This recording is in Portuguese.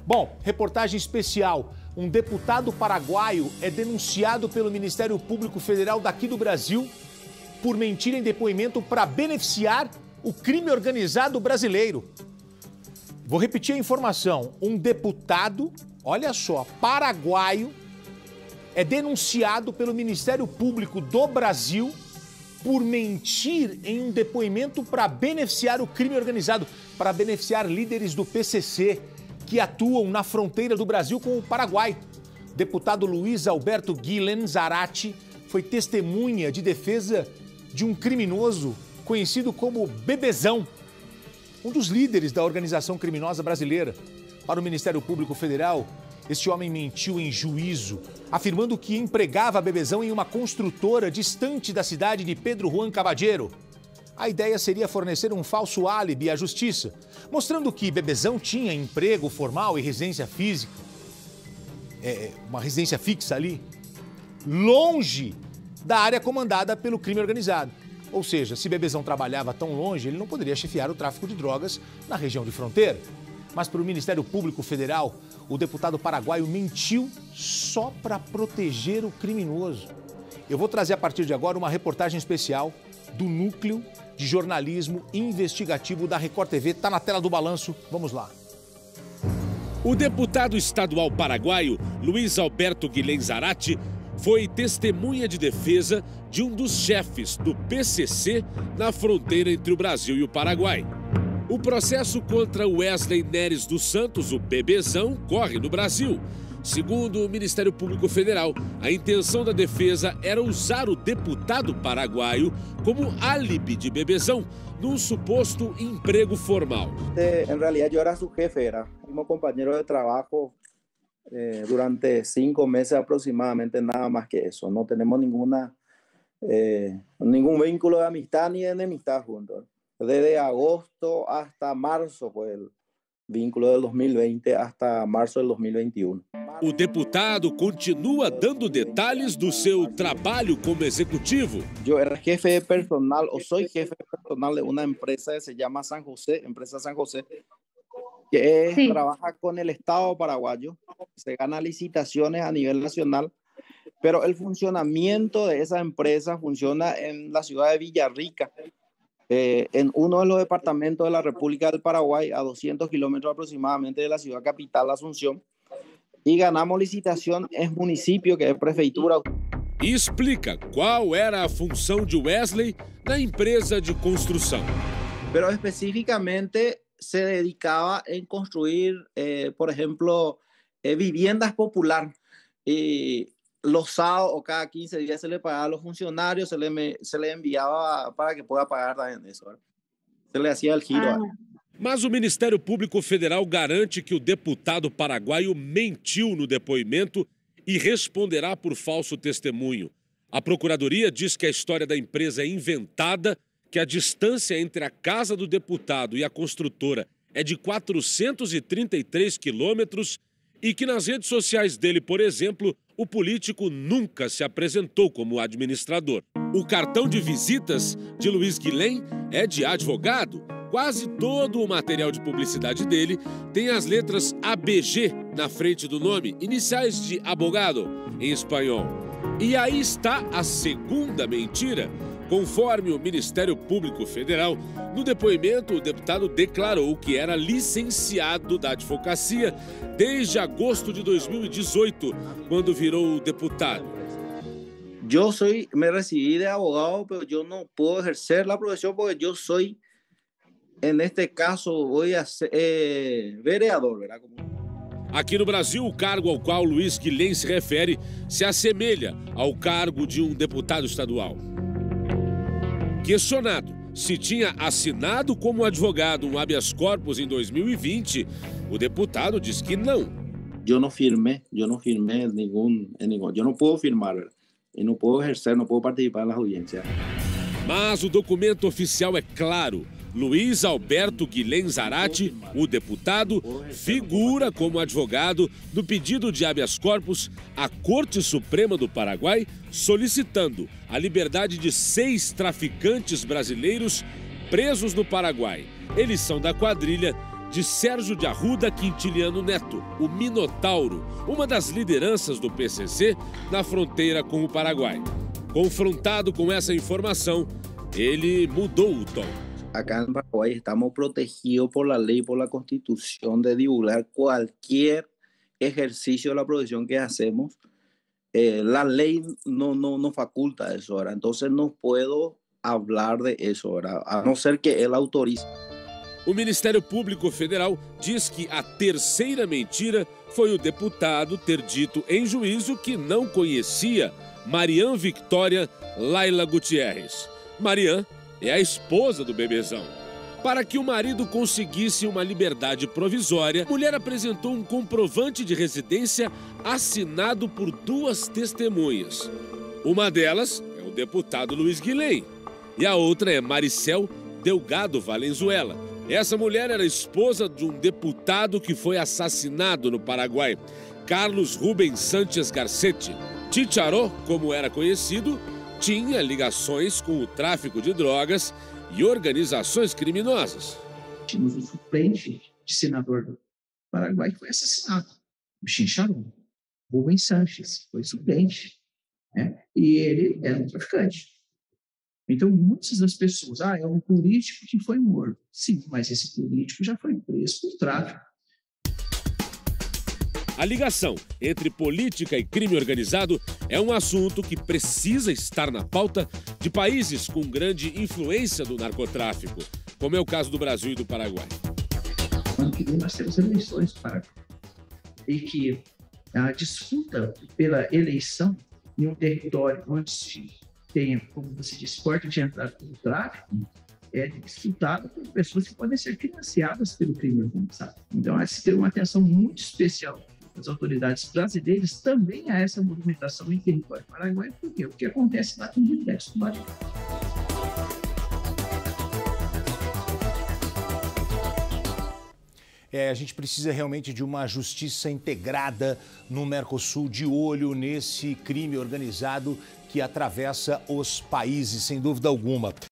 Bom, reportagem especial. Um deputado paraguaio é denunciado pelo Ministério Público Federal daqui do Brasil por mentir em depoimento para beneficiar o crime organizado brasileiro. Vou repetir a informação. Um deputado, olha só, paraguaio, é denunciado pelo Ministério Público do Brasil por mentir em um depoimento para beneficiar o crime organizado, para beneficiar líderes do PCC que atuam na fronteira do Brasil com o Paraguai. Deputado Luiz Alberto Guilhem Zarate foi testemunha de defesa de um criminoso conhecido como Bebezão, um dos líderes da organização criminosa brasileira. Para o Ministério Público Federal, este homem mentiu em juízo, afirmando que empregava Bebezão em uma construtora distante da cidade de Pedro Juan Caballero. A ideia seria fornecer um falso álibi à justiça, mostrando que Bebezão tinha emprego formal e residência física, uma residência fixa ali, longe da área comandada pelo crime organizado. Ou seja, se Bebezão trabalhava tão longe, ele não poderia chefiar o tráfico de drogas na região de fronteira. Mas para o Ministério Público Federal, o deputado paraguaio mentiu só para proteger o criminoso. Eu vou trazer a partir de agora uma reportagem especial do Núcleo de Jornalismo Investigativo da Record TV. Está na tela do Balanço. Vamos lá. O deputado estadual paraguaio Luiz Alberto Guilhem Zarate foi testemunha de defesa de um dos chefes do PCC na fronteira entre o Brasil e o Paraguai. O processo contra Wesley Neres dos Santos, o Bebezão, corre no Brasil. Segundo o Ministério Público Federal, a intenção da defesa era usar o deputado paraguaio como álibi de Bebezão num suposto emprego formal. En realidad yo era su jefe, era como compañero de trabajo durante 5 meses aproximadamente, nada más que eso. No tenemos ningún vínculo de amistad ni de enemistad juntos. Desde agosto hasta marzo fue el vínculo del 2020 hasta março del 2021. O deputado continua dando detalhes do seu trabalho como executivo. Yo era jefe de personal, o soy jefe de personal de una empresa que se llama San José, Empresa San José, que trabaja con el Estado paraguayo, se gana licitaciones a nivel nacional, pero el funcionamiento de esa empresa funciona en la ciudad de Villarrica, en uno de los departamentos de la República del Paraguay, a 200 kilómetros aproximadamente de la ciudad capital, Asunción, y ganamos licitación en municipio, que es prefeitura. E explica qual era a função de Wesley na empresa de construção. Pero específicamente se dedicaba en construir, por ejemplo, viviendas populares. Los sábados o cada 15 días se le pagaba a los funcionarios, se le enviaba para que pueda pagar también eso, ¿verdad? Se le hacía el giro. Mas o Ministério Público Federal garante que o deputado paraguaio mentiu no depoimento e responderá por falso testemunho. A Procuradoria diz que a história da empresa é inventada, que a distância entre a casa do deputado e a construtora é de 433 quilômetros e que nas redes sociais dele, por exemplo, o político nunca se apresentou como administrador. O cartão de visitas de Luiz Guilhem é de advogado. Quase todo o material de publicidade dele tem as letras ABG na frente do nome, iniciais de abogado em espanhol. E aí está a segunda mentira. Conforme o Ministério Público Federal, no depoimento o deputado declarou que era licenciado da advocacia desde agosto de 2018, quando virou deputado. Me recibí de abogado, pero yo no puedo ejercer la profesión porque yo soy, en este caso, voy a ser vereador, ¿verdad? Aqui no Brasil, o cargo ao qual Luiz Guilhem se refere se assemelha ao cargo de um deputado estadual. Questionado se tinha assinado como advogado um habeas corpus em 2020, o deputado diz que não. Eu não firmei nenhum, eu não posso firmar, e não posso exercer, não posso participar nas audiências. Mas o documento oficial é claro. Luiz Alberto Guilhem Zarate, o deputado, figura como advogado do pedido de habeas corpus à Corte Suprema do Paraguai, solicitando a liberdade de 6 traficantes brasileiros presos no Paraguai. Eles são da quadrilha de Sérgio de Arruda Quintiliano Neto, o Minotauro, uma das lideranças do PCC na fronteira com o Paraguai. Confrontado com essa informação, ele mudou o tom. Acá en Paraguay estamos protegidos por la ley, por la Constitución, de divulgar cualquier ejercicio de la profesión que hacemos. La ley no faculta eso, ¿verdad? Entonces no puedo hablar de eso, ¿verdad? A não ser que él autorize. O Ministério Público Federal diz que a terceira mentira foi o deputado ter dito em juízo que não conhecia Marian Victoria Laila Gutierrez. Marian é a esposa do bebezão. Para que o marido conseguisse uma liberdade provisória, a mulher apresentou um comprovante de residência assinado por 2 testemunhas. Uma delas é o deputado Luiz Guilhem e a outra é Maricel Delgado Valenzuela. Essa mulher era esposa de um deputado que foi assassinado no Paraguai, Carlos Rubens Sánchez Garcetti. Chicharó, como era conhecido, tinha ligações com o tráfico de drogas e organizações criminosas. Tínhamos um suplente de senador do Paraguai que foi assassinado, o Chicharó. Rubens Sánchez foi suplente, né? E ele era um traficante. Então, muitas das pessoas, é um político que foi morto. Sim, mas esse político já foi preso por tráfico. A ligação entre política e crime organizado é um assunto que precisa estar na pauta de países com grande influência do narcotráfico, como é o caso do Brasil e do Paraguai. Ano que vem nós temos eleições no Paraguai. E que a disputa pela eleição em um território onde tem, como você disse, porta de entrada do tráfico, é disputada por pessoas que podem ser financiadas pelo crime organizado. Então, há de ter uma atenção muito especial das autoridades brasileiras também a essa movimentação em território paraguaio, porque o que acontece lá tem reflexo no Brasil. A gente precisa realmente de uma justiça integrada no Mercosul, de olho nesse crime organizado que atravessa os países, sem dúvida alguma.